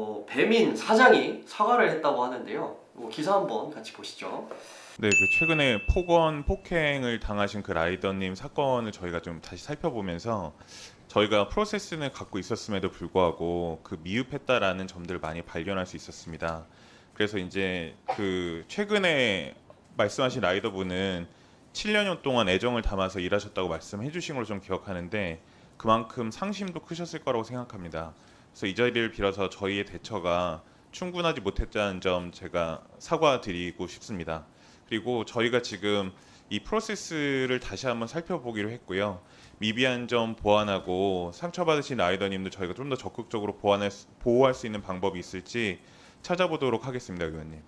배민 사장이 사과를 했다고 하는데요. 기사 한번 같이 보시죠. 네, 그 최근에 폭행을 당하신 그 라이더님 사건을 저희가 좀 다시 살펴보면서 저희가 프로세스는 갖고 있었음에도 불구하고 그 미흡했다라는 점들을 많이 발견할 수 있었습니다. 그래서 이제 그 최근에 말씀하신 라이더분은 7년 동안 애정을 담아서 일하셨다고 말씀해 주신 걸로 좀 기억하는데 그만큼 상심도 크셨을 거라고 생각합니다. 그래서 이 자리를 빌어서 저희의 대처가 충분하지 못했다는 점 제가 사과드리고 싶습니다. 그리고 저희가 지금 이 프로세스를 다시 한번 살펴보기로 했고요. 미비한 점 보완하고 상처받으신 라이더님도 저희가 좀 더 적극적으로 보호할 수 있는 방법이 있을지 찾아보도록 하겠습니다, 의원님.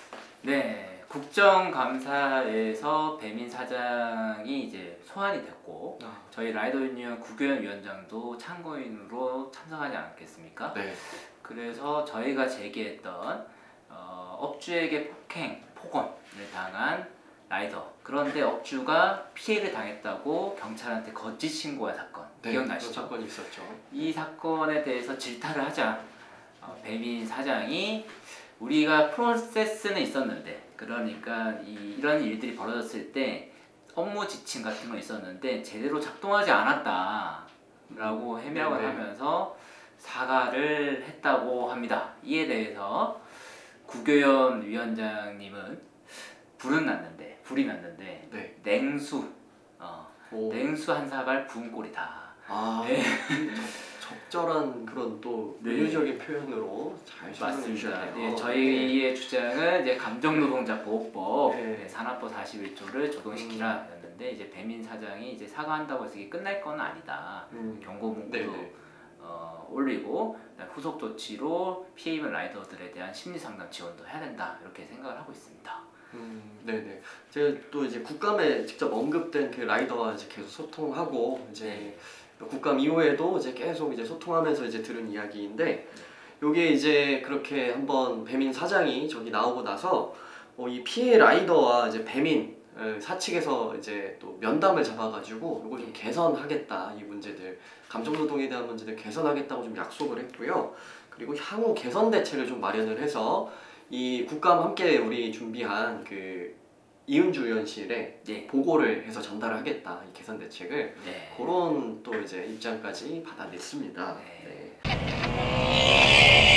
네, 국정감사에서 배민 사장이 이제 소환이 됐고 저희 라이더 유니언 국외원 위원장도 참고인으로 참석하지 않았겠습니까? 네. 그래서 저희가 제기했던 업주에게 폭언을 당한 라이더, 그런데 업주가 피해를 당했다고 경찰한테 거짓 신고한 사건, 네, 기억나시죠? 그런 사건이 있었죠. 이 사건에 대해서 질타를 하자 배민 사장이 우리가 프로세스는 있었는데, 그러니까 이런 일들이 벌어졌을 때 업무 지침 같은 거 있었는데 제대로 작동하지 않았다 라고 해명을 하면서 사과를 했다고 합니다. 이에 대해서 국외원 위원장님은 불이 났는데 냉수 냉수 한 사발 부은 꼴이다. 네. 적절한 그런 또 은유적인 표현으로 잘 설명해 주셨네요. 네, 저희의 주장은 이제 감정노동자보호법 산업법 41조를 적용시키라였는데 이제 배민 사장이 이제 사과한다고 해서 이게 끝날 건 아니다. 경고 문구도 올리고 후속 조치로 피해 입은 라이더들에 대한 심리 상담 지원도 해야 된다, 이렇게 생각을 하고 있습니다. 네네. 제가 또 이제 국감에 직접 언급된 그 라이더와 이제 계속 소통하고 이제 국감 이후에도 이제 계속 이제 소통하면서 이제 들은 이야기인데, 요게 이제 그렇게 한번 배민 사장이 저기 나오고 나서 이 피해 라이더와 이제 배민 사측에서 이제 또 면담을 잡아가지고 이걸 좀 개선하겠다, 이 문제들 감정노동에 대한 문제들 개선하겠다고 좀 약속을 했고요. 그리고 향후 개선 대책을 좀 마련을 해서 이 국감 함께 우리 준비한 그 이은주 의원실에 보고를 해서 전달하겠다, 이 개선 대책을. 그런 또 이제 입장까지 받아냈습니다.